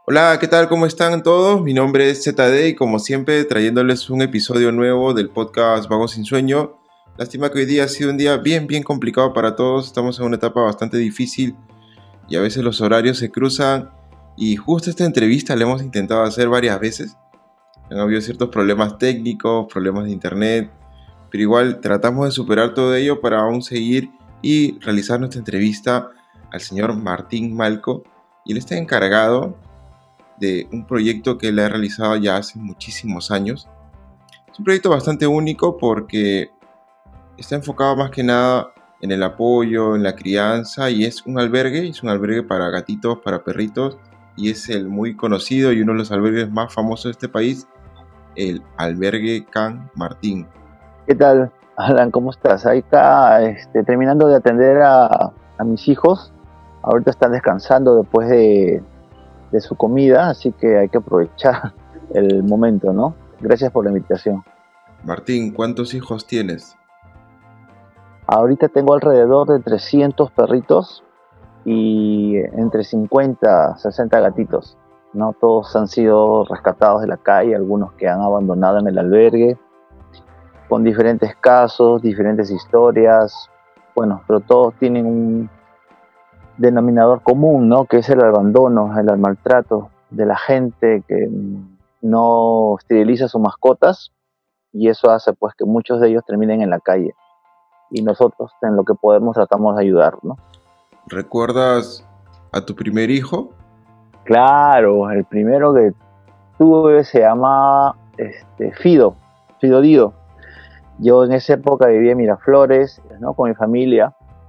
Hola, ¿qué tal? ¿Cómo están todos? Mi nombre es ZD y como siempre trayéndoles un episodio nuevo del podcast Vago sin Sueño. Lástima que hoy día ha sido un día bien complicado para todos. Estamos en una etapa bastante difícil y a veces los horarios se cruzan. Y justo esta entrevista la hemos intentado hacer varias veces. Han habido ciertos problemas técnicos, problemas de internet, pero igual tratamos de superar todo ello para aún seguir y realizar nuestra entrevista al señor Martín Malco. Y él está encargado de un proyecto que él ha realizado ya hace muchísimos años. Es un proyecto bastante único porque está enfocado más que nada en el apoyo, en la crianza, y es un albergue para gatitos, para perritos, y es el muy conocido y uno de los albergues más famosos de este país, el Albergue Can Martín. ¿Qué tal, Alan? ¿Cómo estás? Ahí está, terminando de atender a mis hijos. Ahorita están descansando después de su comida, así que hay que aprovechar el momento, ¿no? Gracias por la invitación. Martín, ¿cuántos hijos tienes? Ahorita tengo alrededor de 300 perritos y entre 50 60 gatitos, ¿no? Todos han sido rescatados de la calle, algunos que han abandonado en el albergue, con diferentes casos, diferentes historias, bueno, pero todos tienen un denominador común, ¿no? Que es el abandono, el maltrato de la gente que no esteriliza sus mascotas, y eso hace pues que muchos de ellos terminen en la calle, y nosotros en lo que podemos tratamos de ayudar, ¿no? ¿Recuerdas a tu primer hijo? Claro, el primero que tuve se llama Fido Dido. Yo en esa época vivía en Miraflores, ¿no? Con mi familia.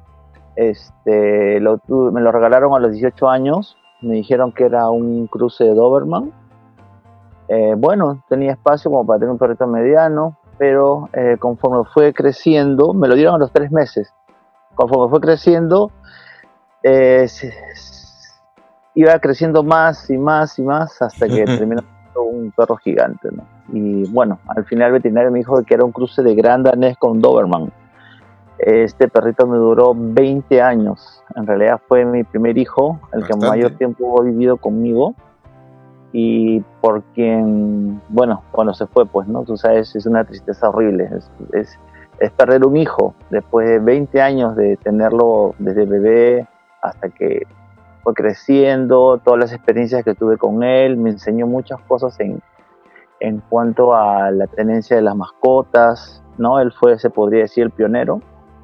Me lo regalaron a los 18 años. Me dijeron que era un cruce de Doberman. Bueno, tenía espacio como para tener un perrito mediano, pero conforme fue creciendo, me lo dieron a los 3 meses. Conforme fue creciendo, iba creciendo más y más y más hasta que terminó siendo un perro gigante, ¿no? Y bueno, al final el veterinario me dijo que era un cruce de Gran Danés con Doberman. Este perrito me duró 20 años. En realidad fue mi primer hijo, el Bastante. que mayor tiempo ha vivido conmigo, y por quien, bueno, cuando se fue, pues, ¿no? Tú sabes, es una tristeza horrible. Es perder un hijo después de 20 años de tenerlo desde bebé hasta que fue creciendo, todas las experiencias que tuve con él. Me enseñó muchas cosas en cuanto a la tenencia de las mascotas, ¿no? Él fue, se podría decir, el pionero.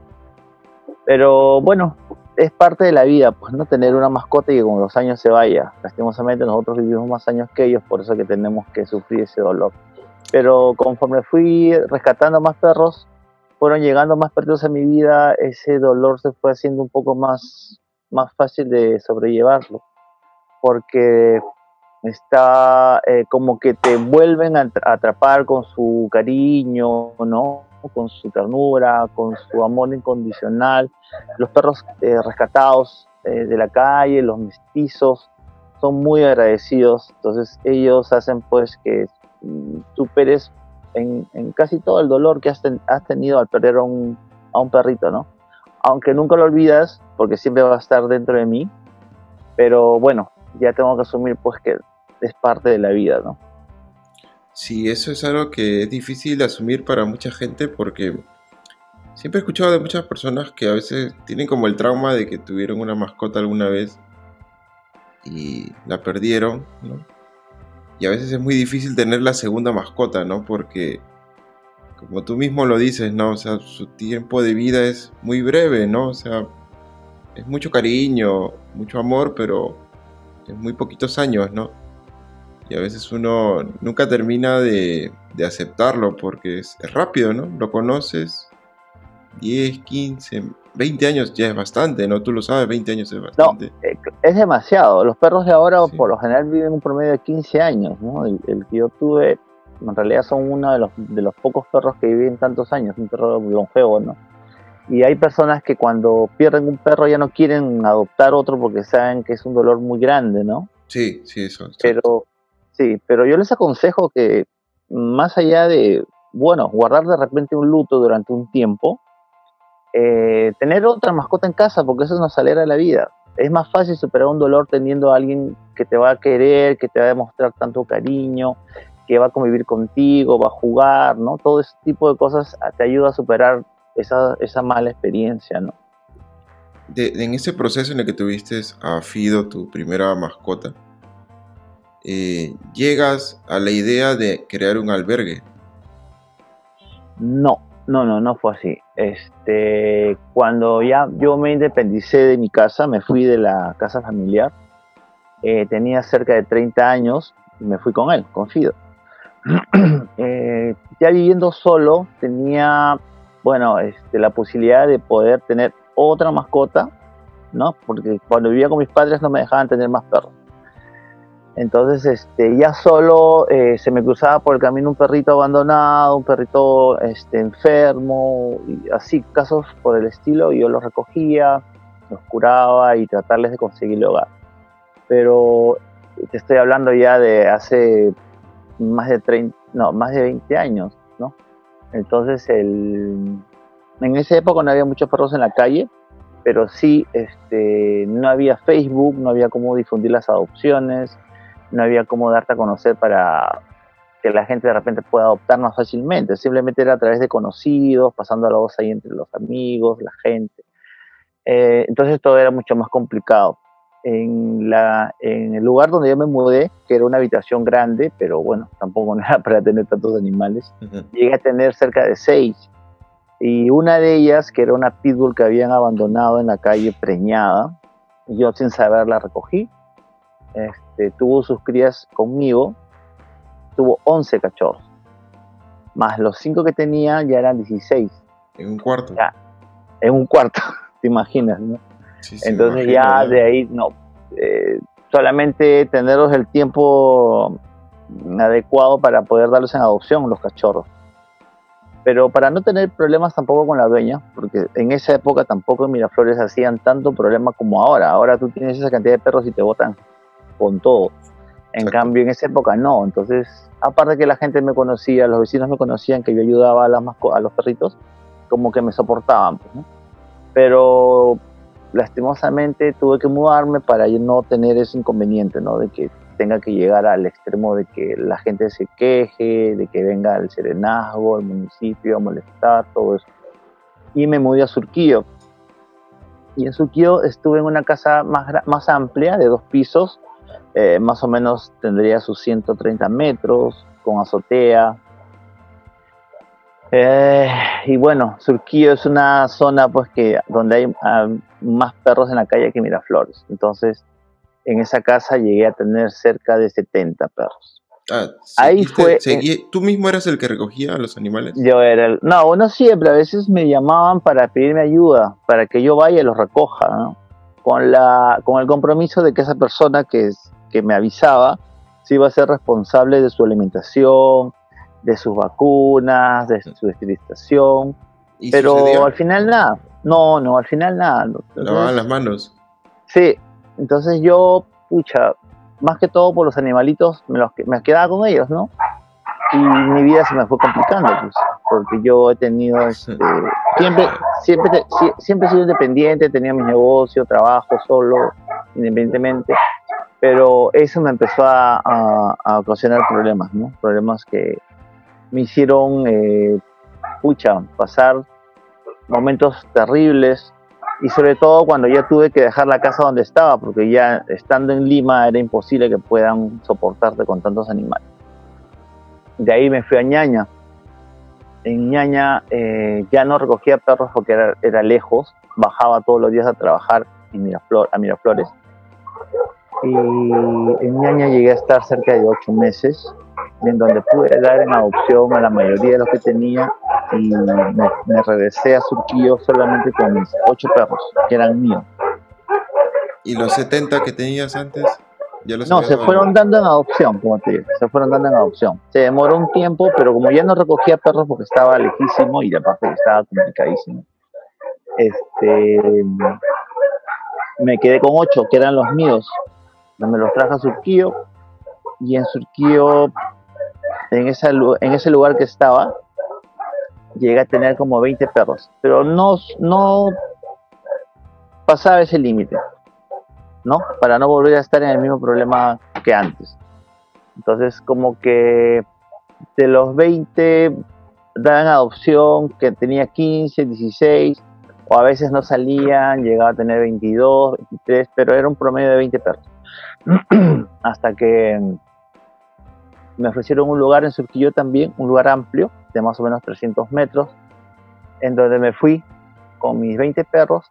Pero bueno, es parte de la vida, pues, no tener una mascota y que con los años se vaya. Lastimosamente nosotros vivimos más años que ellos, por eso que tenemos que sufrir ese dolor. Pero conforme fui rescatando más perros, fueron llegando más perros a mi vida, ese dolor se fue haciendo un poco más fácil de sobrellevarlo, porque está como que te vuelven a atrapar con su cariño, ¿no? Con su ternura, con su amor incondicional. Los perros rescatados de la calle, los mestizos, son muy agradecidos. Entonces ellos hacen pues que superes en casi todo el dolor que has tenido al perder a un perrito, ¿no? Aunque nunca lo olvidas, porque siempre va a estar dentro de mí, pero bueno, ya tengo que asumir pues que es parte de la vida, ¿no? Sí, eso es algo que es difícil de asumir para mucha gente porque siempre he escuchado de muchas personas que a veces tienen como el trauma de que tuvieron una mascota alguna vez y la perdieron, ¿no? Y a veces es muy difícil tener la segunda mascota, ¿no? Porque, como tú mismo lo dices, ¿no? O sea, su tiempo de vida es muy breve, ¿no? O sea, es mucho cariño, mucho amor, pero en muy poquitos años, ¿no? Y a veces uno nunca termina de aceptarlo porque es rápido, ¿no? Lo conoces, 10, 15, 20 años ya es bastante, ¿no? Tú lo sabes, 20 años es No, bastante. es demasiado. Los perros de ahora Sí. por lo general viven un promedio de 15 años, ¿no? El que yo tuve, en realidad son uno de los pocos perros que viven tantos años, un perro longevo, ¿no? Y hay personas que cuando pierden un perro ya no quieren adoptar otro porque saben que es un dolor muy grande, ¿no? Sí, sí, eso, exacto. Pero sí, pero yo les aconsejo que más allá de, bueno, guardar de repente un luto durante un tiempo, tener otra mascota en casa, porque eso nos alegra la vida. es más fácil superar un dolor teniendo a alguien que te va a querer, que te va a demostrar tanto cariño, que va a convivir contigo, va a jugar, ¿no? Todo ese tipo de cosas te ayuda a superar esa mala experiencia, ¿no? En ese proceso en el que tuviste a Fido, tu primera mascota, llegas a la idea de crear un albergue. No fue así. Cuando ya yo me independicé de mi casa, me fui de la casa familiar, tenía cerca de 30 años y me fui con él, con Fido. Ya viviendo solo, tenía, bueno, la posibilidad de poder tener otra mascota, ¿no? Porque cuando vivía con mis padres no me dejaban tener más perros. Entonces, ya solo se me cruzaba por el camino un perrito abandonado, un perrito enfermo, y así, casos por el estilo, y yo los recogía, los curaba y tratarles de conseguirle hogar. Pero te estoy hablando ya de hace más de 20 años, ¿no? Entonces, en esa época no había muchos perros en la calle, pero sí, no había Facebook, no había cómo difundir las adopciones, no había cómo darte a conocer para que la gente de repente pueda adoptar más fácilmente. Simplemente era a través de conocidos, pasando la voz ahí entre los amigos, la gente. Entonces todo era mucho más complicado. En el lugar donde yo me mudé, que era una habitación grande, pero bueno, tampoco era para tener tantos animales, llegué a tener cerca de 6. Y una de ellas, que era una pitbull que habían abandonado en la calle preñada, yo sin saber la recogí. Tuvo sus crías conmigo, tuvo 11 cachorros, más los 5 que tenía ya eran 16. En un cuarto. Ya, en un cuarto, te imaginas, ¿no? Sí, entonces ya de ahí, no, solamente tenerlos el tiempo adecuado para poder darlos en adopción, los cachorros. Pero para no tener problemas tampoco con la dueña, porque en esa época tampoco en Miraflores hacían tanto problema como ahora. Ahora tú tienes esa cantidad de perros y te botan con todo. En cambio, en esa época no. Entonces, aparte que la gente me conocía, los vecinos me conocían que yo ayudaba a los perritos, como que me soportaban, pues, ¿no? Pero lastimosamente tuve que mudarme para no tener ese inconveniente, ¿no? De que tenga que llegar al extremo de que la gente se queje, de que venga el serenazgo, el municipio a molestar, todo eso. Y me mudé a Surquillo. Y en Surquillo estuve en una casa más amplia, de 2 pisos, más o menos tendría sus 130 metros, con azotea. Y bueno, Surquillo es una zona pues donde hay más perros en la calle que Miraflores. Entonces, en esa casa llegué a tener cerca de 70 perros. Ahí fue. ¿Tú mismo eras el que recogía a los animales? Yo era no siempre, a veces me llamaban para pedirme ayuda, para que yo vaya y los recoja, ¿no? Con el compromiso de que esa persona que me avisaba se iba a ser responsable de su alimentación, de sus vacunas, de su esterilización. Pero sucedía? Al final nada. No, al final nada. ¿Lavaban las manos? Sí. Entonces yo, más que todo por los animalitos, me quedaba con ellos, ¿no? Y mi vida se me fue complicando, pues, porque yo he tenido, siempre he sido independiente, tenía mi negocio, trabajo solo, independientemente, pero eso me empezó a ocasionar problemas, ¿no? Problemas que me hicieron, pasar momentos terribles. Y sobre todo cuando ya tuve que dejar la casa donde estaba, porque ya estando en Lima era imposible que puedan soportarte con tantos animales. De ahí me fui a Ñaña. En Ñaña ya no recogía perros porque era lejos, bajaba todos los días a trabajar a Miraflores. Y en Ñaña llegué a estar cerca de 8 meses, en donde pude dar en adopción a la mayoría de los que tenía, y me regresé a Surquillo solamente con mis 8 perros, que eran míos. ¿Y los 70 que tenías antes? No, se fueron dando en adopción, como te digo, se fueron dando en adopción. Se demoró un tiempo, pero como ya no recogía perros porque estaba lejísimo y aparte estaba complicadísimo, me quedé con 8, que eran los míos. Me los traje a Surquillo, y en Surquillo, en ese lugar que estaba, llegué a tener como 20 perros, pero no pasaba ese límite. ¿no? Para no volver a estar en el mismo problema que antes. Entonces, como que de los 20 dan adopción, que tenía 15, 16, o a veces no salían, llegaba a tener 22, 23, pero era un promedio de 20 perros. Hasta que me ofrecieron un lugar en Surquillo también, un lugar amplio, de más o menos 300 metros, en donde me fui con mis 20 perros,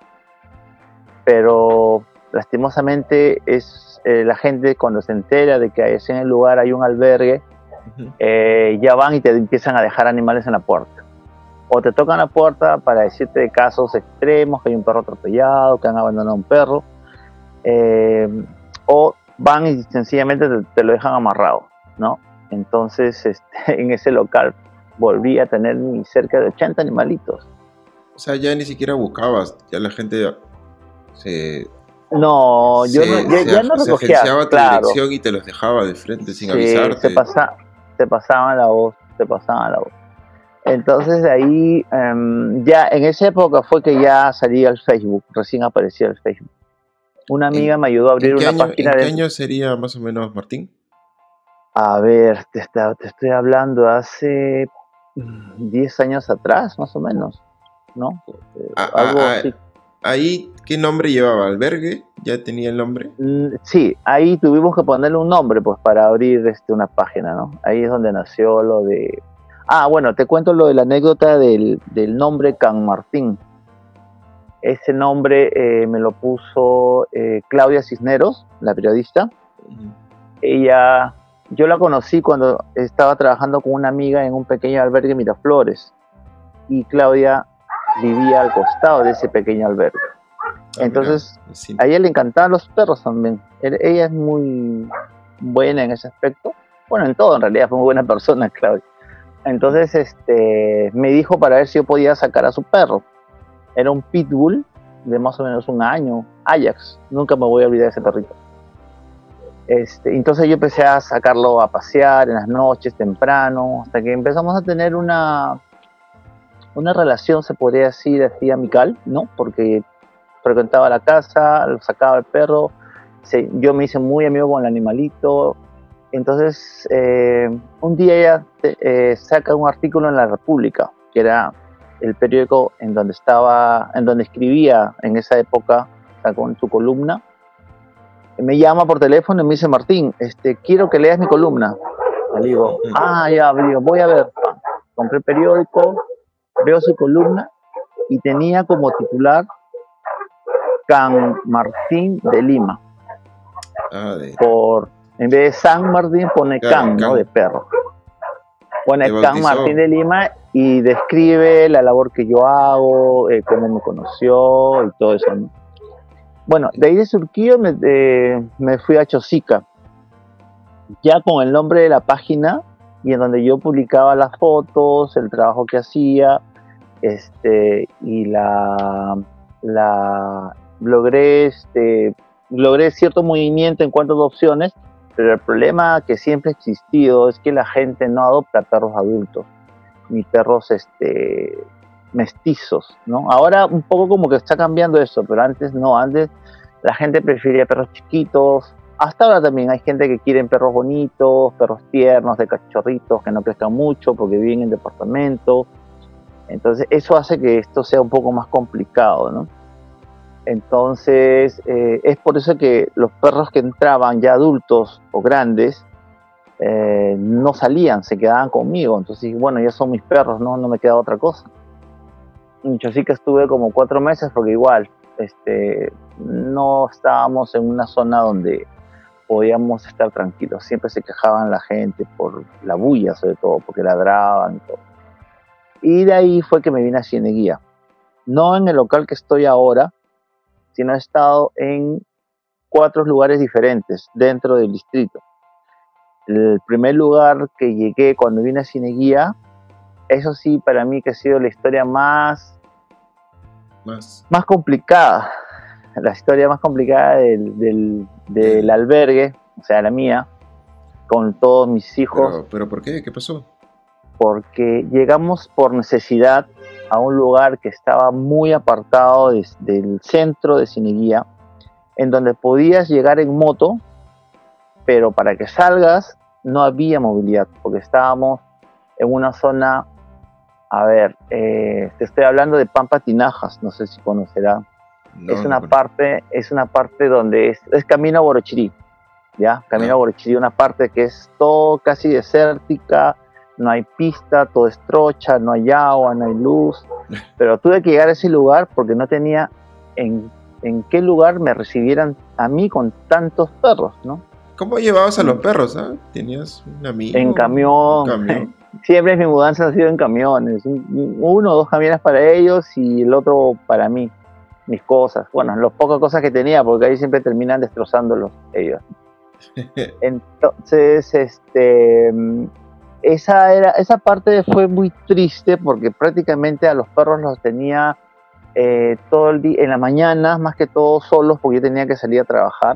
pero lastimosamente la gente cuando se entera de que en el lugar hay un albergue, ya van y te empiezan a dejar animales en la puerta. O te tocan la puerta para decirte de casos extremos, que hay un perro atropellado, que han abandonado un perro, o van y sencillamente te lo dejan amarrado, ¿no? Entonces, en ese local volví a tener cerca de 80 animalitos. O sea, ya ni siquiera buscabas, ya la gente No, yo ya no recogía. Se agenciaba tu dirección y te los dejaba de frente sin avisarte. Se pasaban la voz. Entonces de ahí, ya en esa época fue que ya salía el Facebook, recién aparecía el Facebook. Una amiga me ayudó a abrir una página. ¿En qué año sería más o menos, Martín? A ver, te estoy hablando hace 10 años atrás, más o menos, ¿no? Algo así. ¿Ahí qué nombre llevaba? ¿Albergue? ¿Ya tenía el nombre? Sí, ahí tuvimos que ponerle un nombre pues para abrir una página, ¿no? Ahí es donde nació lo de... bueno, te cuento lo de la anécdota del nombre Can Martín. Ese nombre me lo puso Claudia Cisneros, la periodista. Ella, yo la conocí cuando estaba trabajando con una amiga en un pequeño albergue en Miraflores. Y Claudia vivía al costado de ese pequeño albergue. Entonces, sí, a ella le encantaban los perros también. Ella es muy buena en ese aspecto. Bueno, en todo, en realidad, fue muy buena persona, Claudia. Entonces, me dijo para ver si yo podía sacar a su perro. Era un pitbull de más o menos un año, Ajax. Nunca me voy a olvidar de ese perrito. Entonces yo empecé a sacarlo a pasear en las noches, temprano, hasta que empezamos a tener una relación, se podría decir así, amical, ¿no? Porque frecuentaba la casa, lo sacaba el perro, yo me hice muy amigo con el animalito. Entonces, un día ella saca un artículo en La República, que era el periódico en donde escribía en esa época, sacó en su columna. Me llama por teléfono y me dice: Martín, quiero que leas mi columna. Le digo, ya, voy a ver. Compré el periódico, veo su columna y tenía como titular Can Martín de Lima. En vez de San Martín pone Can, ¿no? De perro. Pone Can Martín de Lima y describe la labor que yo hago, cómo me conoció y todo eso, ¿no? Bueno, de ahí de Surquillo me fui a Chosica, ya con el nombre de la página y en donde yo publicaba las fotos, el trabajo que hacía, y logré cierto movimiento en cuanto a adopciones, pero el problema que siempre ha existido es que la gente no adopta perros adultos, ni perros mestizos, ¿no? Ahora un poco como que está cambiando eso, pero antes no, antes la gente prefería perros chiquitos. Hasta ahora también hay gente que quiere perros bonitos, perros tiernos, de cachorritos que no crezcan mucho porque viven en departamento. Entonces eso hace que esto sea un poco más complicado, ¿no? Entonces es por eso que los perros que entraban ya adultos o grandes no salían, se quedaban conmigo. Entonces, bueno, ya son mis perros, no me queda otra cosa. Yo sí que estuve como 4 meses porque igual no estábamos en una zona donde podíamos estar tranquilos. Siempre se quejaban la gente por la bulla, sobre todo, porque ladraban y todo. Y de ahí fue que me vine a Cieneguía. No en el local que estoy ahora, sino he estado en 4 lugares diferentes dentro del distrito. El primer lugar que llegué cuando vine a Cieneguía, eso sí, para mí que ha sido la historia más complicada, la historia más complicada del albergue, o sea, la mía, con todos mis hijos. ¿Pero por qué? ¿Qué pasó? Porque llegamos por necesidad a un lugar que estaba muy apartado del centro de Cieneguía, en donde podías llegar en moto, pero para que salgas no había movilidad, porque estábamos en una zona, a ver, te estoy hablando de Pampa Tinajas, no sé si conocerás. No, Es una parte donde es camino a Borochirí, ¿ya? Camino a Borochirí, una parte que es todo casi desértica, no hay pista, todo es trocha, no hay agua, no hay luz, pero tuve que llegar a ese lugar porque no tenía en qué lugar me recibieran a mí con tantos perros, ¿no? ¿Cómo llevabas a los perros? ¿Tenías un amigo? En camión. Siempre mi mudanza ha sido en camiones, uno o dos camiones para ellos y el otro para mí, mis cosas, bueno, las pocas cosas que tenía, porque ahí siempre terminan destrozándolos ellos. Entonces, esa parte fue muy triste porque prácticamente a los perros los tenía todo el día, en la mañana, más que todo solos, porque yo tenía que salir a trabajar.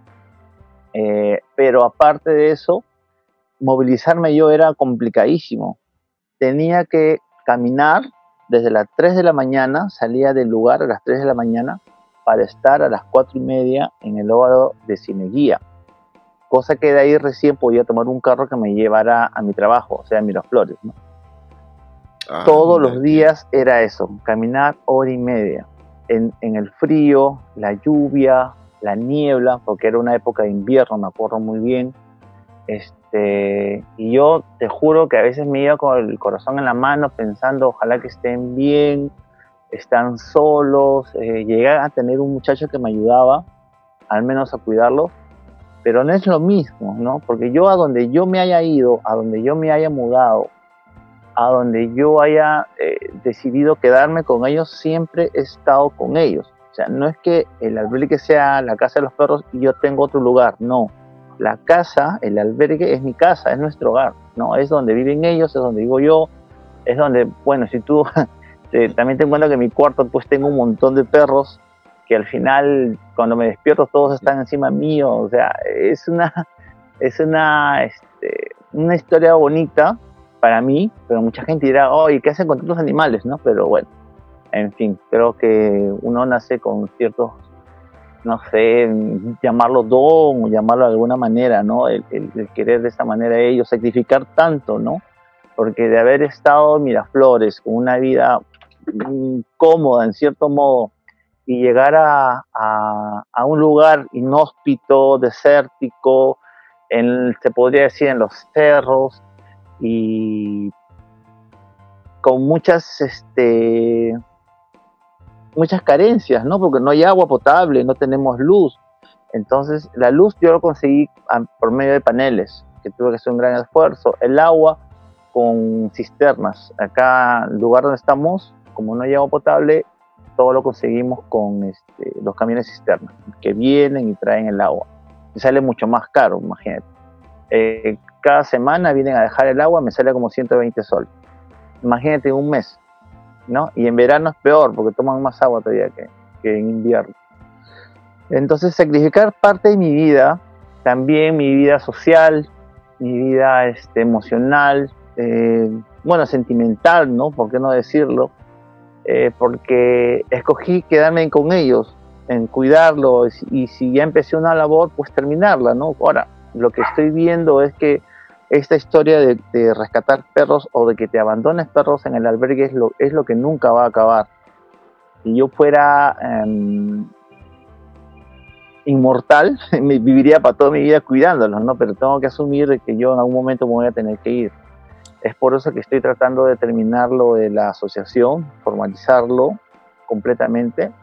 Pero aparte de eso, movilizarme yo era complicadísimo. Tenía que caminar desde las 3 de la mañana, salía del lugar a las 3 de la mañana para estar a las 4:30 en el óvalo de Cieneguía. Cosa que de ahí recién podía tomar un carro que me llevara a mi trabajo, o sea, a Miraflores, ¿no? Todos los días era eso, caminar 1:30. En el frío, la lluvia, la niebla, porque era una época de invierno, me acuerdo muy bien. Y yo te juro que a veces me iba con el corazón en la mano pensando, ojalá que estén bien, están solos. Llegué a tener un muchacho que me ayudaba, al menos a cuidarlos, pero no es lo mismo, ¿no? Porque yo a donde yo me haya ido, a donde yo me haya mudado, a donde yo haya decidido quedarme con ellos, siempre he estado con ellos. O sea, no es que el albergue sea la casa de los perros y yo tengo otro lugar, no. La casa, el albergue es mi casa, es nuestro hogar, ¿no? Es donde viven ellos, es donde vivo yo, es donde, bueno, si tú también te encuentras que en mi cuarto pues tengo un montón de perros que al final cuando me despierto todos están encima mío, o sea, es una historia bonita para mí, pero mucha gente dirá, oye, ¿qué hacen con tantos animales, no? Pero bueno, en fin, creo que uno nace con ciertos, no sé, llamarlo don o llamarlo de alguna manera, ¿no? El querer de esa manera a ellos, sacrificar tanto, ¿no? Porque de haber estado en Miraflores con una vida cómoda en cierto modo y llegar a un lugar inhóspito, desértico, se podría decir en los cerros y con muchas carencias, ¿no? Porque no hay agua potable, no tenemos luz. Entonces, la luz yo lo conseguí por medio de paneles, que tuve que hacer un gran esfuerzo. El agua con cisternas. Acá, el lugar donde estamos, como no hay agua potable, todo lo conseguimos con los camiones cisternas, que vienen y traen el agua. Y sale mucho más caro, imagínate. Cada semana vienen a dejar el agua, me sale como 120 soles. Imagínate un mes, ¿no? Y en verano es peor porque toman más agua todavía que en invierno. Entonces sacrificar parte de mi vida, también mi vida social, mi vida emocional, bueno, sentimental, ¿no? ¿Por qué no decirlo? Porque escogí quedarme con ellos, en cuidarlos, y si ya empecé una labor, pues terminarla, ¿no? Ahora, lo que estoy viendo es que esta historia de rescatar perros o de que te abandones perros en el albergue es lo que nunca va a acabar. Si yo fuera inmortal, me viviría para toda mi vida cuidándolos, ¿no? Pero tengo que asumir que yo en algún momento me voy a tener que ir. Es por eso que estoy tratando de terminar lo de la asociación, formalizarlo completamente.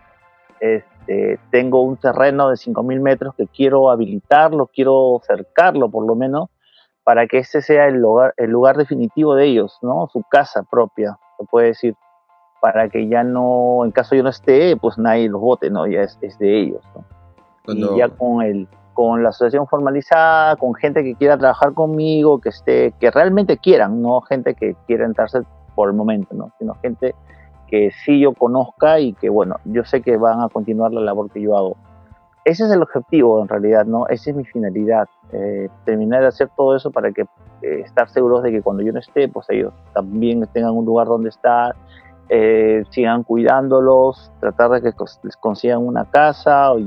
Tengo un terreno de 5.000 metros que quiero habilitarlo, quiero cercarlo por lo menos, para que ese sea el lugar definitivo de ellos, ¿no? Su casa propia, se puede decir, para que ya no, en caso yo no esté, pues nadie los vote, ¿no? Ya es de ellos, ¿no? Y ya con la asociación formalizada, con gente que quiera trabajar conmigo, que realmente quieran, no gente que quiera entrarse por el momento, ¿no? Sino gente que sí yo conozca y que, bueno, yo sé que van a continuar la labor que yo hago. Ese es el objetivo, en realidad, ¿no? Esa es mi finalidad, terminar de hacer todo eso para que estar seguros de que cuando yo no esté, pues ellos también tengan un lugar donde estar, sigan cuidándolos, tratar de que les consigan una casa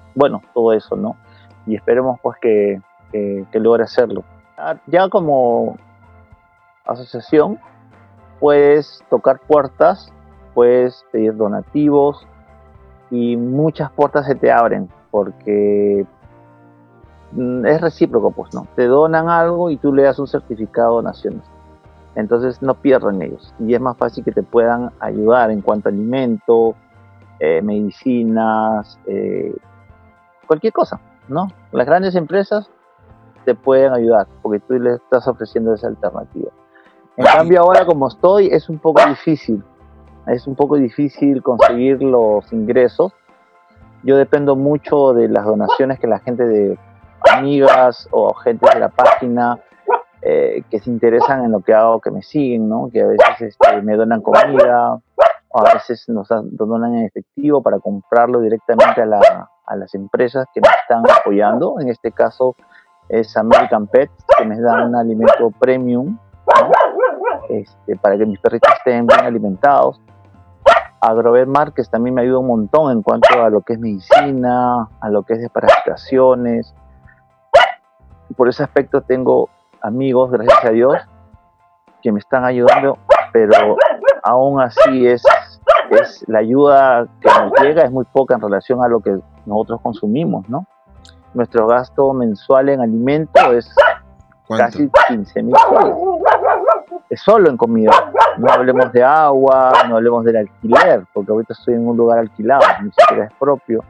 bueno, todo eso, ¿no? Y esperemos pues que logre hacerlo. Ya como asociación puedes tocar puertas, puedes pedir donativos y muchas puertas se te abren porque es recíproco, pues, ¿no? Te donan algo y tú le das un certificado de donaciones. Entonces no pierden ellos y es más fácil que te puedan ayudar en cuanto a alimento, medicinas, cualquier cosa, ¿no? Las grandes empresas te pueden ayudar porque tú les estás ofreciendo esa alternativa. En cambio ahora como estoy es un poco difícil conseguir los ingresos. Yo dependo mucho de las donaciones que la gente de amigas o gente de la página que se interesan en lo que hago, que me siguen, ¿no? Que a veces me donan comida, o a veces nos donan en efectivo para comprarlo directamente a las empresas que me están apoyando. En este caso es American Pet, que me dan un alimento premium, ¿no? Para que mis perritos estén bien alimentados. Agrovet Márquez también me ayuda un montón en cuanto a lo que es medicina, a lo que es desparasitaciones. Por ese aspecto tengo amigos, gracias a Dios, que me están ayudando, pero aún así es la ayuda que nos llega es muy poca en relación a lo que nosotros consumimos, ¿no? Nuestro gasto mensual en alimento es casi 15.000 soles. Es solo en comida. No hablemos de agua, no hablemos del alquiler, porque ahorita estoy en un lugar alquilado, ni siquiera es propio.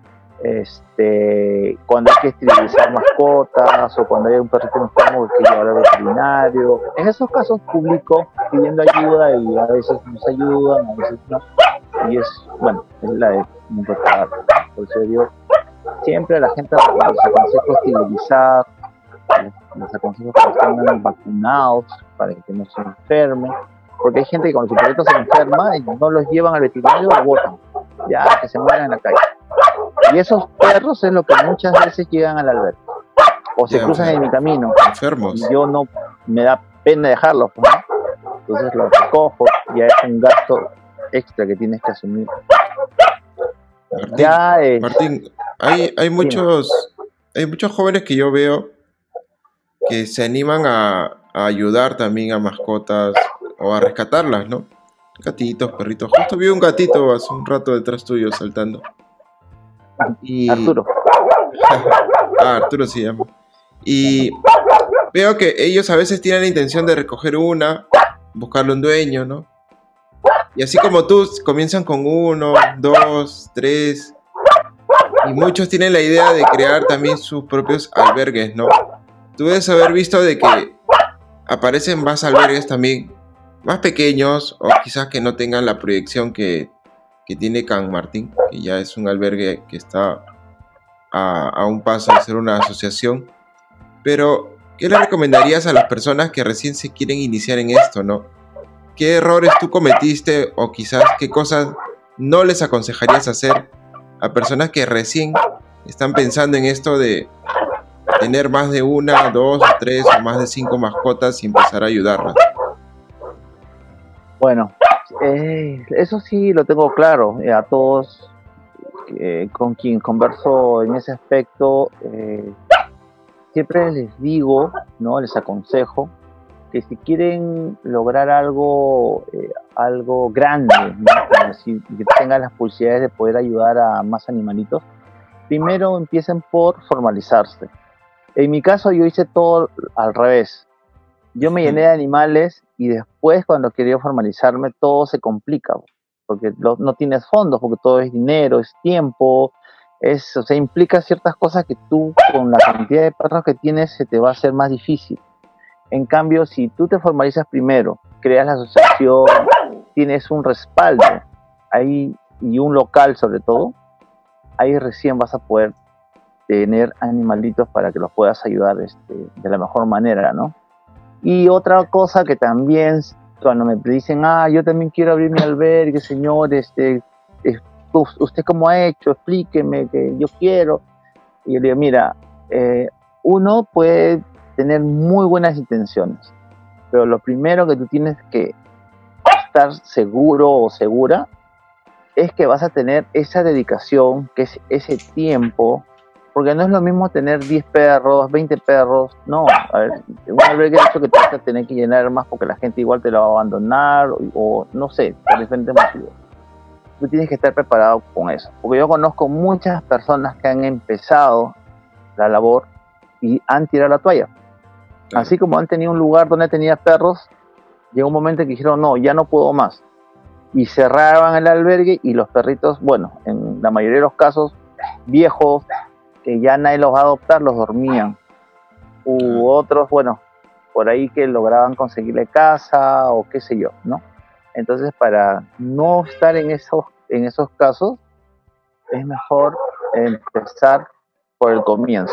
Cuando hay que esterilizar mascotas o cuando hay un perrito enfermo que hay que llevar al veterinario. En esos casos publico pidiendo ayuda y a veces nos ayudan, a veces no. Y es la de nunca pagar. Por eso digo, siempre a la gente les aconsejo esterilizar, les aconsejo que estén vacunados para que no se enfermen, porque hay gente que cuando su perrito se enferma y no los llevan al veterinario, lo botan, ya que se mueran en la calle. Y esos perros es lo que muchas veces llegan al albergue o se cruzan en mi camino, enfermos. Y yo no, me da pena dejarlos, ¿no? Entonces los recojo, ya es un gasto extra que tienes que asumir. Martín, hay muchos jóvenes que yo veo que se animan a ayudar también a mascotas o a rescatarlas, ¿no? Gatitos, perritos. Justo vi un gatito hace un rato detrás tuyo saltando. Arturo. Arturo se llama. Y veo que ellos a veces tienen la intención de recoger una, buscarle un dueño, ¿no? Y así como tú, comienzan con 1, 2, 3. Y muchos tienen la idea de crear también sus propios albergues, ¿no? Tú debes haber visto de que aparecen más albergues también, más pequeños, o quizás que no tengan la proyección que tiene Can Martín, que ya es un albergue que está a un paso de ser una asociación. Pero, ¿qué le recomendarías a las personas que recién se quieren iniciar en esto, no? ¿Qué errores tú cometiste o quizás qué cosas no les aconsejarías hacer a personas que recién están pensando en esto de tener más de 1, 2, 3 o más de 5 mascotas y empezar a ayudarlas? Bueno, eso sí lo tengo claro. A todos con quien converso en ese aspecto, siempre les digo, ¿no? Les aconsejo que si quieren lograr algo grande, ¿no? Decir, que tengan las posibilidades de poder ayudar a más animalitos, primero empiecen por formalizarse. En mi caso yo hice todo al revés. Yo me llené de animales y después cuando quería formalizarme todo se complica, porque no tienes fondos, porque todo es dinero, es tiempo, o sea, implica ciertas cosas que tú con la cantidad de perros que tienes se te va a hacer más difícil. En cambio, si tú te formalizas primero, creas la asociación, tienes un respaldo ahí y un local sobre todo, ahí recién vas a poder tener animalitos para que los puedas ayudar de la mejor manera, ¿no? Y otra cosa que también, cuando me dicen, yo también quiero abrir mi albergue, señor, ¿usted cómo ha hecho? Explíqueme, que yo quiero. Y yo le digo, mira, uno puede tener muy buenas intenciones, pero lo primero que tú tienes que estar seguro o segura es que vas a tener esa dedicación, que es ese tiempo, porque no es lo mismo tener 10 perros, 20 perros, no, a ver, un albergue de hecho que te vas a tener que llenar más porque la gente igual te lo va a abandonar, o no sé, por diferentes motivos. Tú tienes que estar preparado con eso, porque yo conozco muchas personas que han empezado la labor y han tirado la toalla. Claro. Así como han tenido un lugar donde tenía perros, llegó un momento en que dijeron, no, ya no puedo más. Y cerraban el albergue y los perritos, bueno, en la mayoría de los casos, viejos, que ya nadie los va a adoptar, los dormían. U otros, bueno, por ahí que lograban conseguirle casa o qué sé yo, ¿no? Entonces, para no estar en esos casos, es mejor empezar por el comienzo.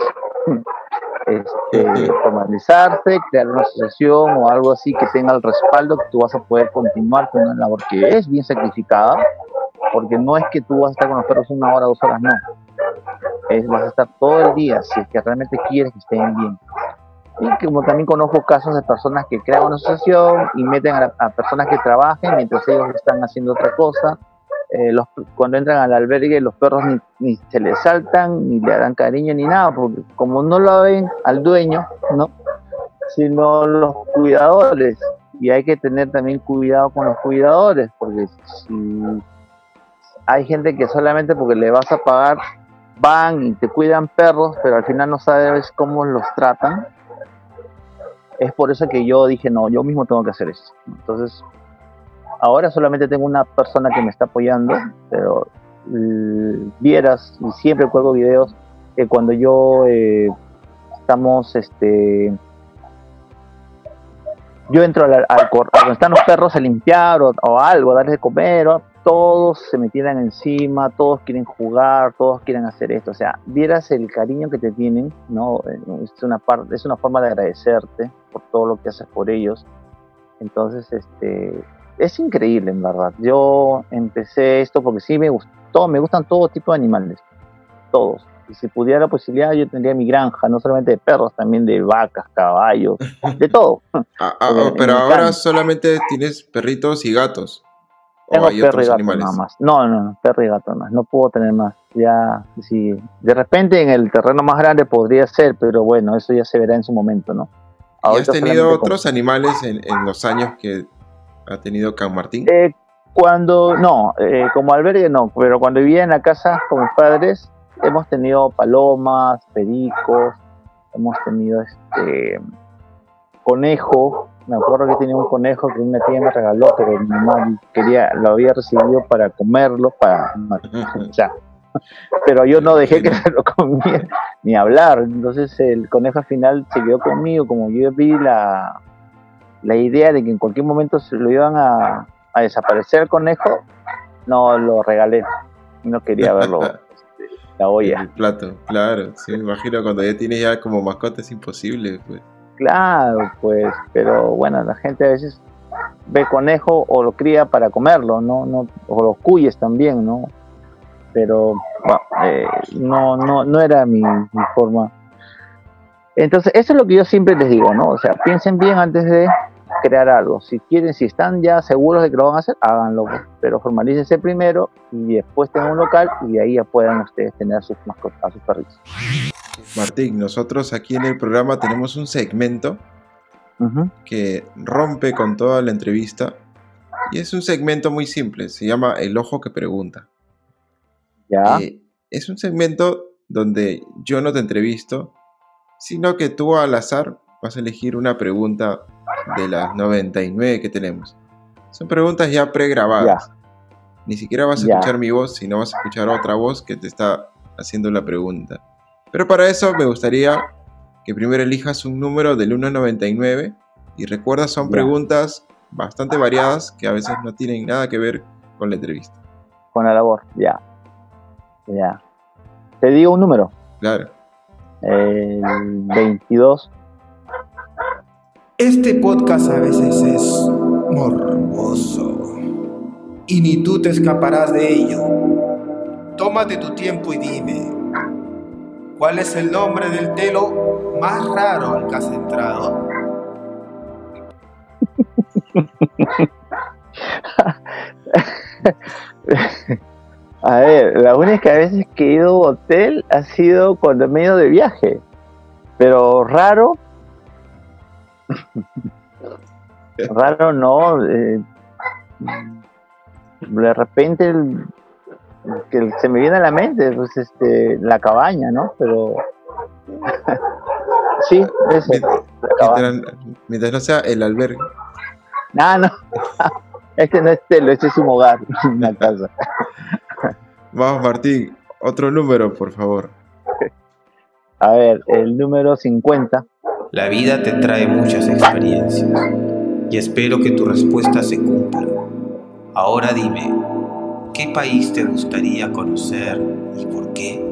Formalizarse, crear una asociación o algo así que tenga el respaldo que tú vas a poder continuar con una labor que es bien sacrificada, porque no es que tú vas a estar con los perros 1 hora, 2 horas, no. Vas a estar todo el día si es que realmente quieres que estén bien. Y como también conozco casos de personas que crean una asociación y meten a personas que trabajen mientras ellos están haciendo otra cosa. Cuando entran al albergue los perros ni se les saltan, ni le dan cariño ni nada, porque como no lo ven al dueño, ¿no? Sino los cuidadores, y hay que tener también cuidado con los cuidadores, porque si hay gente que solamente porque le vas a pagar van y te cuidan perros, pero al final no sabes cómo los tratan. Es por eso que yo dije, no, yo mismo tengo que hacer eso. Entonces, ahora solamente tengo una persona que me está apoyando, pero vieras, y siempre cuelgo videos, que cuando yo estamos, yo entro al donde están los perros a limpiar o algo, a darles de comer, todos se me tiran encima, todos quieren jugar, todos quieren hacer esto. O sea, vieras el cariño que te tienen, ¿no? Es una forma de agradecerte por todo lo que haces por ellos. Entonces, es increíble, en verdad. Yo empecé esto porque sí me gustan todo tipo de animales, todos. Y si pudiera la posibilidad, yo tendría mi granja, no solamente de perros, también de vacas, caballos, de todo. Pero ahora solamente tienes perritos y gatos. Tengo perro y gato nada más. No, perro y gato más. No puedo tener más. Ya, si de repente en el terreno más grande podría ser, pero bueno, eso ya se verá en su momento, ¿no? ¿Y has tenido otros animales en los años que ha tenido Can Martín? Como albergue no, pero cuando vivía en la casa con mis padres, hemos tenido palomas, pericos, hemos tenido conejo. Me acuerdo que tenía un conejo que una tía me regaló, pero mi mamá lo había recibido para comerlo, pero yo no dejé que se lo comiera, ni hablar. Entonces el conejo al final se quedó conmigo, como yo vi la idea de que en cualquier momento se lo iban a desaparecer el conejo, no lo regalé, no quería verlo. La olla. El plato, claro, sí, me imagino cuando ya tienes ya como mascota es imposible, pues. Claro, pues, pero bueno, la gente a veces ve conejo o lo cría para comerlo, no, o los cuyes también, ¿no? Pero bueno, no era mi forma. Entonces, eso es lo que yo siempre les digo, ¿no? O sea, piensen bien antes de crear algo. Si están ya seguros de que lo van a hacer, háganlo, pero formalícense primero y después tengan un local y ahí ya puedan ustedes tener a sus mascotas, a sus perritos. Martín, nosotros aquí en el programa tenemos un segmento que rompe con toda la entrevista y es un segmento muy simple, se llama El Ojo que Pregunta. ¿Ya? Es un segmento donde yo no te entrevisto, sino que tú al azar vas a elegir una pregunta de las 99 que tenemos. Son preguntas ya pregrabadas. Ni siquiera vas a escuchar mi voz, sino vas a escuchar otra voz que te está haciendo la pregunta. Pero para eso me gustaría que primero elijas un número del 1 al 99 y recuerda, son preguntas bastante variadas que a veces no tienen nada que ver con la entrevista. Con la labor, ya. ¿Te digo un número? Claro. 22. Este podcast a veces es morboso y ni tú te escaparás de ello. Tómate tu tiempo y dime, ¿cuál es el nombre del telo más raro al que has entrado? A ver, la única veces que he ido a un hotel ha sido cuando me he ido de viaje. Pero raro no. De repente que se me viene a la mente, pues la cabaña, ¿no? Pero sí, eso. Mientras no sea el albergue. No. Este no es telo, este es un hogar, una casa. Vamos, Martín, otro número, por favor. A ver, el número 50. La vida te trae muchas experiencias y espero que tu respuesta se cumpla. Ahora dime, ¿qué país te gustaría conocer y por qué?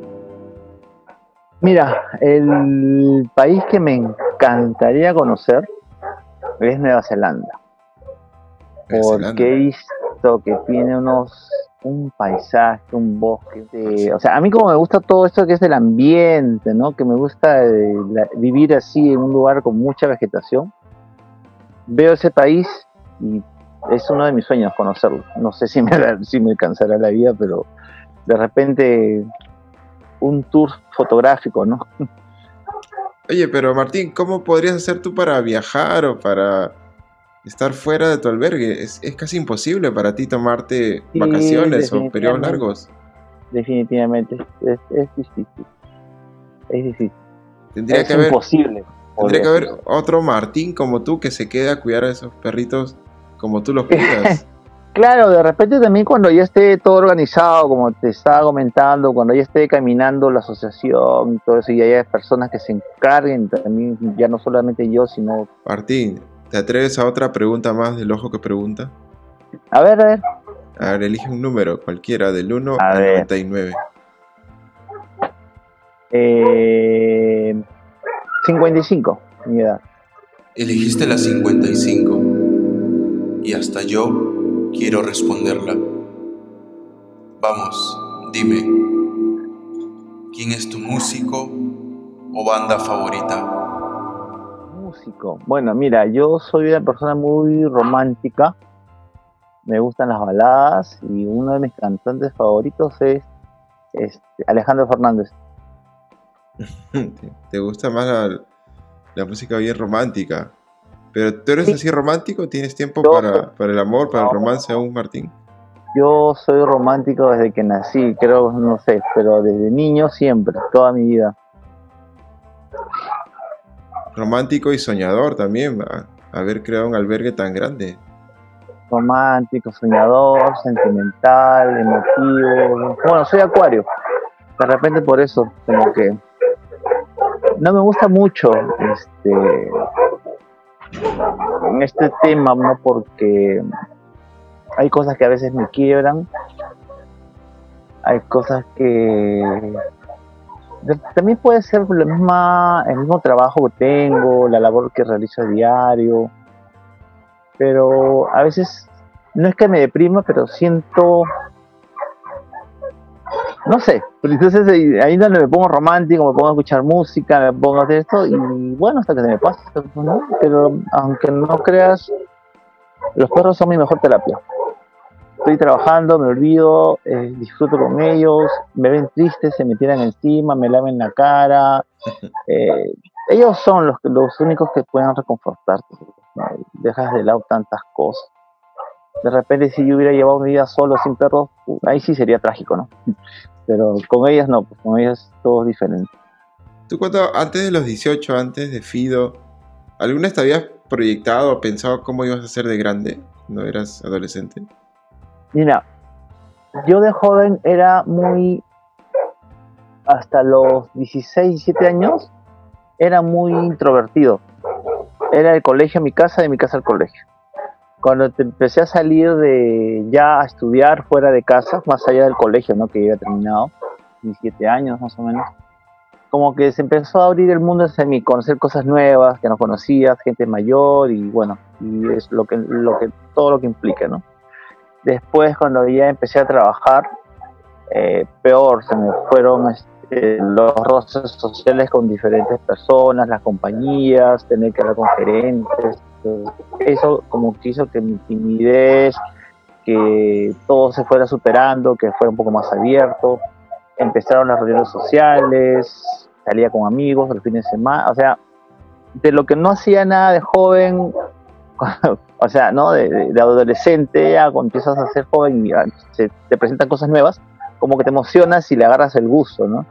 Mira, el país que me encantaría conocer es Nueva Zelanda. Porque he visto que tiene un paisaje, un bosque. O sea, a mí como me gusta todo esto que es el ambiente, ¿no? Que me gusta vivir así en un lugar con mucha vegetación. Veo ese país y es uno de mis sueños conocerlo. No sé si me alcanzará la vida, pero de repente un tour fotográfico, ¿no? Oye, pero Martín, ¿cómo podrías hacer tú para viajar o para estar fuera de tu albergue? Es casi imposible para ti tomarte vacaciones o periodos largos. Definitivamente, es difícil. Es difícil. Es imposible. Tendría que haber otro Martín como tú que se quede a cuidar a esos perritos como tú los cuidas. Claro, de repente también cuando ya esté todo organizado, como te estaba comentando, cuando ya esté caminando la asociación y todo eso, y haya personas que se encarguen también, ya no solamente yo, sino... Martín, ¿te atreves a otra pregunta más del ojo que pregunta? A ver. A ver, elige un número, cualquiera, del 1 al 99. 55, mi edad. Elegiste la 55 y hasta yo quiero responderla. Vamos, dime, ¿quién es tu músico o banda favorita? Músico. Bueno, mira, yo soy una persona muy romántica. Me gustan las baladas y uno de mis cantantes favoritos es Alejandro Fernández. ¿Te gusta más la música bien romántica? ¿Pero tú eres así romántico? ¿Tienes tiempo para el amor, para el romance aún, Martín? Yo soy romántico desde que nací, creo, no sé, pero desde niño siempre, toda mi vida. Romántico y soñador también, haber creado un albergue tan grande. Romántico, soñador, sentimental, emotivo. Bueno, soy acuario. De repente por eso, como que no me gusta mucho en este tema, ¿no? Porque hay cosas que a veces me quiebran, hay cosas que también puede ser el mismo trabajo que tengo, la labor que realizo a diario, pero a veces no es que me deprima, pero siento, no sé, entonces ahí donde me pongo romántico, me pongo a escuchar música, me pongo a hacer esto y bueno, hasta que se me pasa, ¿no? Pero aunque no creas, los perros son mi mejor terapia. Estoy trabajando, me olvido, disfruto con ellos, me ven triste, se me tiran encima, me lamen la cara. Ellos son los únicos que pueden reconfortarte, ¿no? Dejas de lado tantas cosas. De repente si yo hubiera llevado mi vida solo, sin perros, ahí sí sería trágico, ¿no? Pero con ellas no, pues con ellas todo es diferente. ¿Tú antes de los 18, antes de Fido, alguna vez te habías proyectado o pensado cómo ibas a ser de grande cuando eras adolescente? Mira, yo de joven era hasta los 16, 17 años, era muy introvertido. Era el colegio a mi casa, de mi casa al colegio. Cuando empecé a salir ya a estudiar fuera de casa, más allá del colegio, ¿no? Que ya había terminado, 17 años más o menos, como que se empezó a abrir el mundo hacia mí, conocer cosas nuevas que no conocías, gente mayor y bueno, y es todo lo que implica, ¿no? Después, cuando ya empecé a trabajar, peor, se me fueron los roces sociales con diferentes personas, las compañías, tener que hablar con gerentes. Eso como que hizo que mi timidez, que todo se fuera superando, que fuera un poco más abierto. Empezaron las reuniones sociales, salía con amigos los fines de semana, o sea, de lo que no hacía nada de joven, o sea, ¿no? De adolescente, ya cuando empiezas a ser joven y te presentan cosas nuevas, como que te emocionas y le agarras el gusto, ¿no?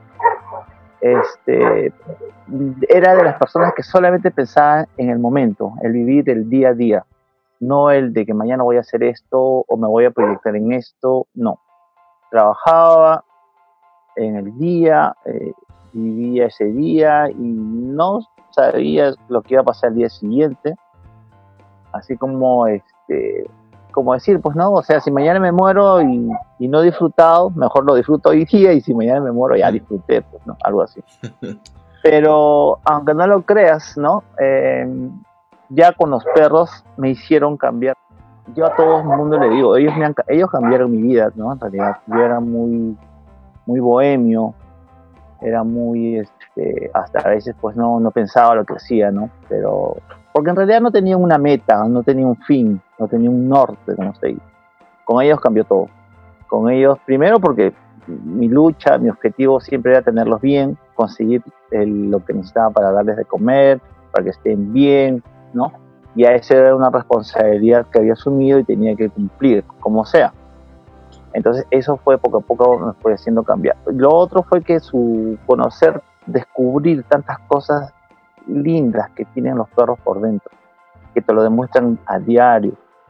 Era de las personas que solamente pensaban en el momento, el vivir el día a día, no el de que mañana voy a hacer esto o me voy a proyectar en esto, no. Trabajaba en el día, vivía ese día y no sabía lo que iba a pasar el día siguiente, así como como decir, pues no, o sea, si mañana me muero y no he disfrutado, mejor lo disfruto hoy día, y si mañana me muero ya disfruté, pues no, algo así. Pero aunque no lo creas, ¿no? Ya con los perros me hicieron cambiar. Yo a todo el mundo le digo, ellos cambiaron mi vida, ¿no? En realidad, yo era muy bohemio, era muy, hasta a veces pues no pensaba lo que hacía, ¿no? Pero, porque en realidad no tenía una meta, no tenía un fin, no tenía un norte, como se dice. Con ellos cambió todo. Con ellos, primero porque mi lucha, mi objetivo siempre era tenerlos bien, conseguir lo que necesitaba para darles de comer, para que estén bien, ¿no? Y a esa era una responsabilidad que había asumido y tenía que cumplir, como sea. Entonces eso fue poco a poco me fue haciendo cambiar. Lo otro fue que su conocer, descubrir tantas cosas lindas que tienen los perros por dentro, que te lo demuestran a diario.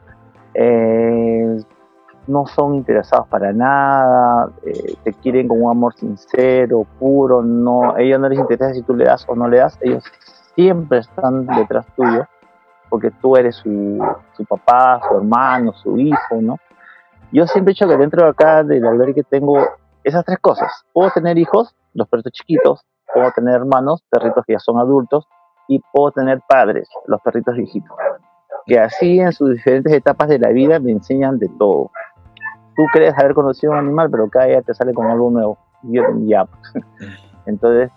No son interesados para nada, te quieren con un amor sincero, puro, no, ellos no les interesa si tú le das o no le das, ellos siempre están detrás tuyo, porque tú eres su papá, su hermano, su hijo, ¿no? Yo siempre he dicho que dentro de acá del albergue tengo esas tres cosas. Puedo tener hijos, los perritos chiquitos, puedo tener hermanos, perritos que ya son adultos, y puedo tener padres, los perritos viejitos, que así en sus diferentes etapas de la vida me enseñan de todo. Tú crees haber conocido un animal, pero cada día te sale con algo nuevo. Y yo ya. Entonces,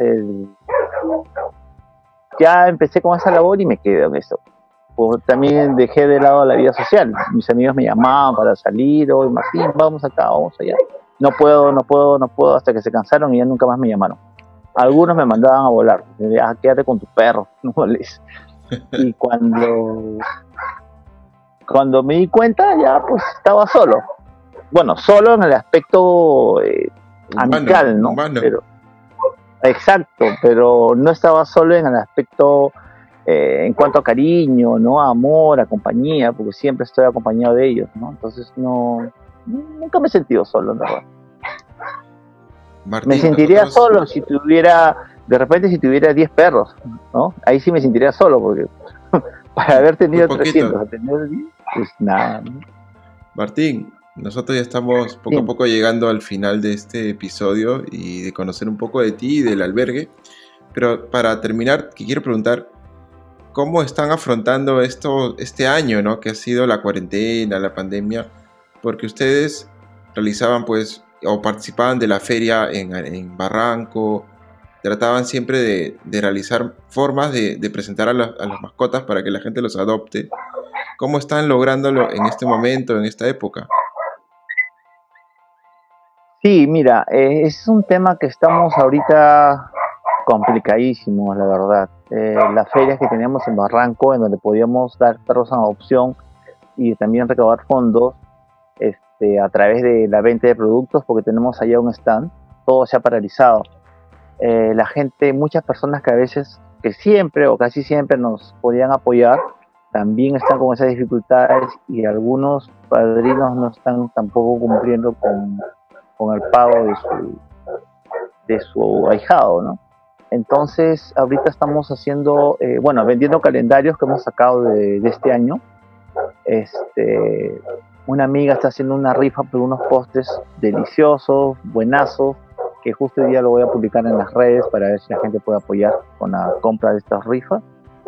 ya empecé con esa labor y me quedé en eso. Pues también dejé de lado la vida social. Mis amigos me llamaban para salir, hoy Martín, vamos acá, vamos allá. No puedo, hasta que se cansaron y ya nunca más me llamaron. Algunos me mandaban a volar, quédate con tu perro, no moles. Y cuando me di cuenta, ya pues estaba solo. Bueno, solo en el aspecto amical, ¿no? Humano. Exacto, pero no estaba solo en el aspecto en cuanto a cariño, ¿no? A amor, a compañía, porque siempre estoy acompañado de ellos, ¿no? Entonces nunca me he sentido solo, en verdad. Martín, Me sentiría solo si tuviera 10 perros, ¿no? Ahí sí me sentiría solo, porque para haber tenido 300, a tener 10, pues nada, ¿no? Martín, nosotros ya estamos poco a poco llegando al final de este episodio y de conocer un poco de ti y del albergue. Pero para terminar, quiero preguntar, ¿cómo están afrontando este año, ¿no? Que ha sido la cuarentena, la pandemia? Porque ustedes realizaban, pues, o participaban de la feria en Barranco, trataban siempre de realizar formas de presentar a las mascotas para que la gente los adopte. ¿Cómo están lográndolo en este momento, en esta época? Sí, mira, es un tema que estamos ahorita complicadísimos, la verdad. Las ferias que teníamos en Barranco, en donde podíamos dar perros a adopción y también recaudar fondos a través de la venta de productos, porque tenemos allá un stand, todo se ha paralizado. La gente, muchas personas que a veces, que siempre o casi siempre nos podían apoyar, también están con esas dificultades y algunos padrinos no están tampoco cumpliendo con el pago de su ahijado, ¿no? Entonces, ahorita estamos haciendo, vendiendo calendarios que hemos sacado de este año. Una amiga está haciendo una rifa por unos postres deliciosos, buenazos, que justo hoy día lo voy a publicar en las redes para ver si la gente puede apoyar con la compra de estas rifas.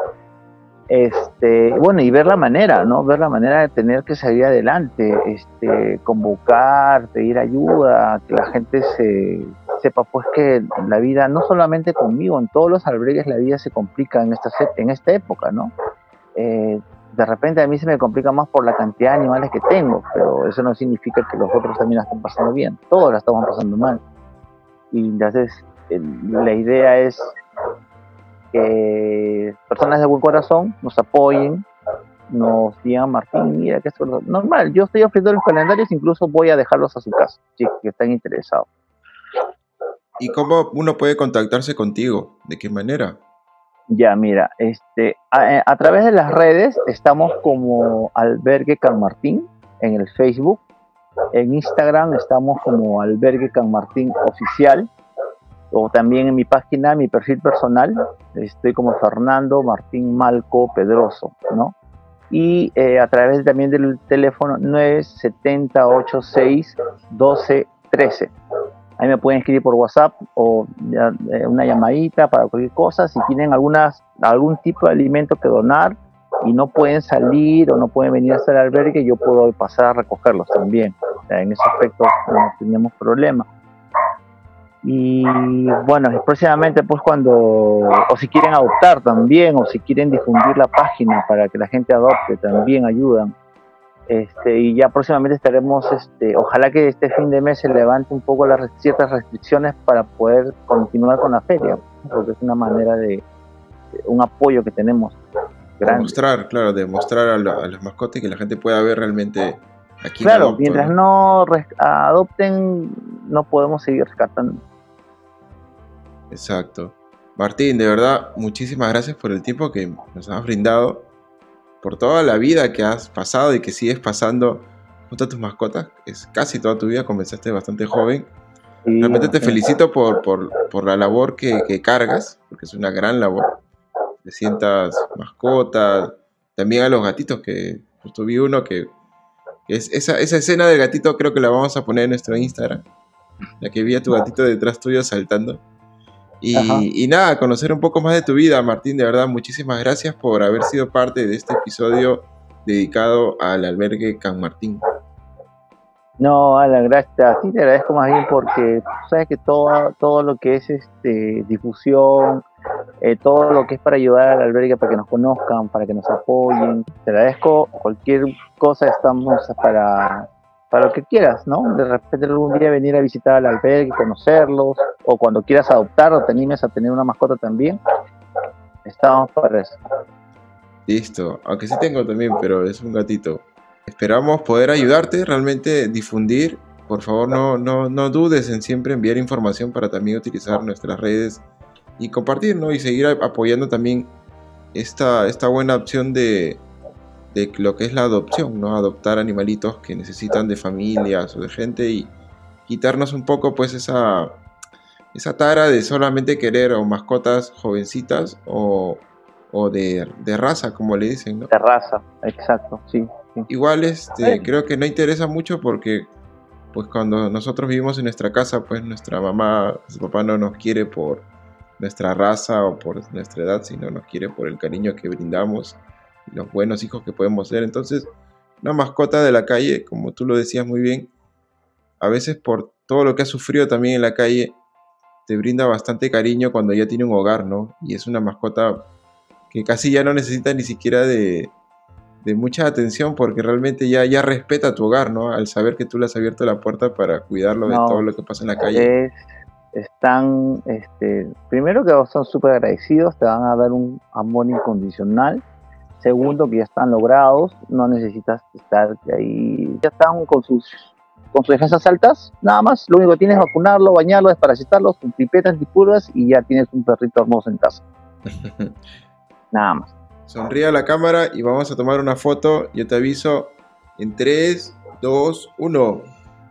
Y ver la manera, ¿no? Ver la manera de tener que salir adelante, convocar, pedir ayuda, que la gente sepa pues que la vida, no solamente conmigo, en todos los albergues la vida se complica en esta época, ¿no? de repente a mí se me complica más por la cantidad de animales que tengo, pero eso no significa que los otros también la estén pasando bien. Todos la estamos pasando mal. Y entonces la idea es que personas de buen corazón nos apoyen, nos digan, Martín, mira que esto es normal. Yo estoy ofreciendo los calendarios, incluso voy a dejarlos a su casa, si es que están interesados. ¿Y cómo uno puede contactarse contigo? ¿De qué manera? Ya, mira, a través de las redes estamos como Albergue Can Martín en el Facebook. En Instagram estamos como Albergue Can Martín Oficial. O también en mi página, mi perfil personal, estoy como Fernando Martín Malco Pedroso, ¿no? Y a través también del teléfono 970861213. Ahí me pueden escribir por WhatsApp o una llamadita para cualquier cosa. Si tienen algún tipo de alimento que donar y no pueden salir o no pueden venir hasta el albergue, yo puedo pasar a recogerlos también. O sea, en ese aspecto no tenemos problema. Y bueno, próximamente pues o si quieren adoptar también, o si quieren difundir la página para que la gente adopte, también ayudan. Y ya próximamente estaremos, ojalá que este fin de mes se levante un poco ciertas restricciones para poder continuar con la feria, porque es una manera un apoyo que tenemos grande. Demostrar a las mascotas y que la gente pueda ver realmente aquí. Claro, adopto, mientras no adopten, no podemos seguir rescatando. Exacto. Martín, de verdad, muchísimas gracias por el tiempo que nos has brindado, por toda la vida que has pasado y que sigues pasando junto a tus mascotas. Es casi toda tu vida, comenzaste bastante joven. Sí, realmente te felicito por la labor que cargas, porque es una gran labor. 300 mascotas, también a los gatitos, que justo vi uno que es esa escena del gatito, creo que la vamos a poner en nuestro Instagram, la que vi a tu gatito detrás tuyo saltando. Y nada, conocer un poco más de tu vida, Martín. De verdad, muchísimas gracias por haber sido parte de este episodio dedicado al albergue Can Martín. No, Alan, gracias. Sí, te agradezco más bien porque sabes que todo lo que es difusión, todo lo que es para ayudar al albergue, para que nos conozcan, para que nos apoyen, te agradezco. Cualquier cosa estamos para lo que quieras, ¿no? De repente algún día venir a visitar al albergue, conocerlos, o cuando quieras adoptar o te animes a tener una mascota también, estamos para eso. Listo, aunque sí tengo también, pero es un gatito. Esperamos poder ayudarte, realmente difundir. Por favor, no dudes en siempre enviar información para también utilizar nuestras redes y compartir, ¿no? Y seguir apoyando también esta buena opción de lo que es la adopción, ¿no? Adoptar animalitos que necesitan de familias o de gente y quitarnos un poco pues esa tara de solamente querer o mascotas jovencitas o de raza, como le dicen, ¿no? De raza, exacto, sí. Igual creo que no interesa mucho porque pues cuando nosotros vivimos en nuestra casa, pues nuestra mamá, nuestro papá no nos quiere por nuestra raza o por nuestra edad, sino nos quiere por el cariño que brindamos y los buenos hijos que podemos ser. Entonces, una mascota de la calle, como tú lo decías muy bien, a veces por todo lo que ha sufrido también en la calle, te brinda bastante cariño cuando ya tiene un hogar, ¿no? Y es una mascota que casi ya no necesita ni siquiera de mucha atención porque realmente ya respeta tu hogar, ¿no? Al saber que tú le has abierto la puerta para cuidarlo de todo lo que pasa en la calle. Están, primero que son súper agradecidos, te van a dar un amor incondicional. Segundo, que ya están logrados, no necesitas estar ahí. Ya están con sus defensas altas, nada más. Lo único que tienes es vacunarlo, bañarlo, desparasitarlo, con pipetas antipuras y ya tienes un perrito hermoso en casa. Nada más. Sonríe a la cámara y vamos a tomar una foto. Yo te aviso en 3, 2, 1.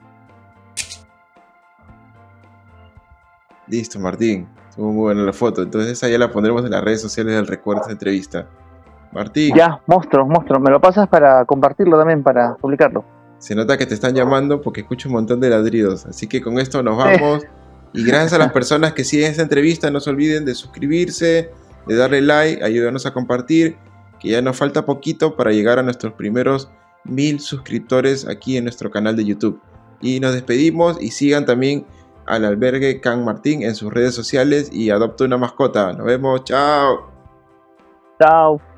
Listo, Martín. Estuvo muy buena la foto. Entonces esa ya la pondremos en las redes sociales del recuerdo de esta entrevista. Martín. Ya, monstruo. Me lo pasas para compartirlo también, para publicarlo. Se nota que te están llamando porque escucho un montón de ladridos. Así que con esto nos vamos. Y gracias a las personas que siguen esta entrevista, no se olviden de suscribirse, de darle like, ayúdanos a compartir, que ya nos falta poquito para llegar a nuestros primeros 1000 suscriptores aquí en nuestro canal de YouTube. Y nos despedimos y sigan también al albergue Can Martín en sus redes sociales y adopta una mascota. Nos vemos, chao. Chao.